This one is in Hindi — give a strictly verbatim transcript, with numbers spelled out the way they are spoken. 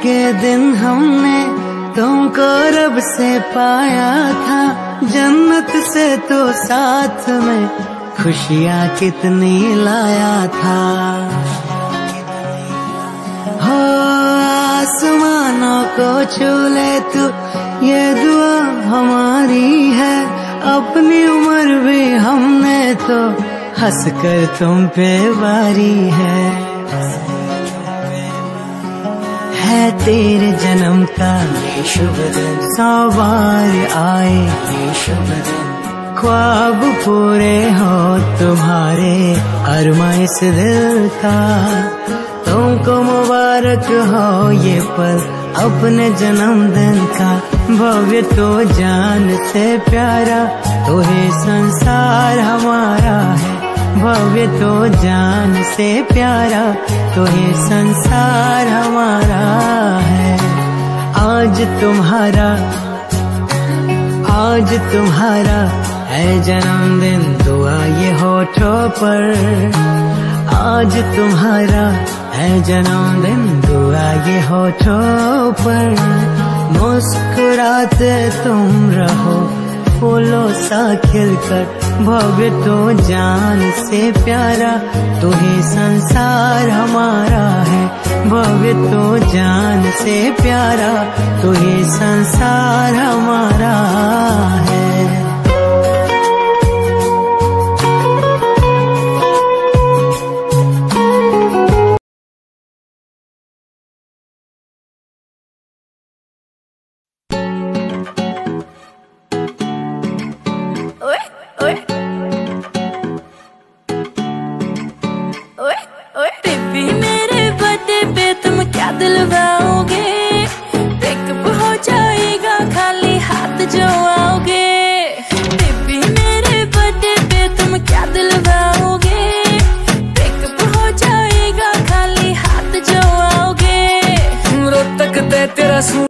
के दिन हमने तुमको रब से पाया था, जन्नत से तो साथ में खुशियाँ कितनी लाया था। हो आसमानों को छू ले तू, ये दुआ हमारी है। अपनी उम्र भी हमने तो हंस कर तुम पे वारी है। है तेरे जन्म का ये शुभ दिन, सौ बार आए ये शुभ दिन। ख्वाब पूरे हो तुम्हारे अरमा इस दिल का, तुमको मुबारक हो ये पल अपने जन्मदिन का। भव्य तो जान से प्यारा, तो है संसार हमारा है। भव्य तो जान से प्यारा, तो है संसार हमारा है। आज तुम्हारा आज तुम्हारा है जन्मदिन, दुआ ये होठों पर। आज तुम्हारा है जन्मदिन, दुआ ये होठों पर। मुस्कुराते तुम रहो फूलों सा खिलकर। भव्य तो जान से प्यारा, तो ही संसार हमारा है। भव्य तो जान से प्यारा, तो ही संसार हमारा है। दिलवाओगे पिकअप हो जाएगा, खाली हाथ जो आओगे। बेबी मेरे बर्थडे पे तुम क्या दिलवाओगे? पिकअप हो जाएगा, खाली हाथ जो आओगे। रोज तक तेरा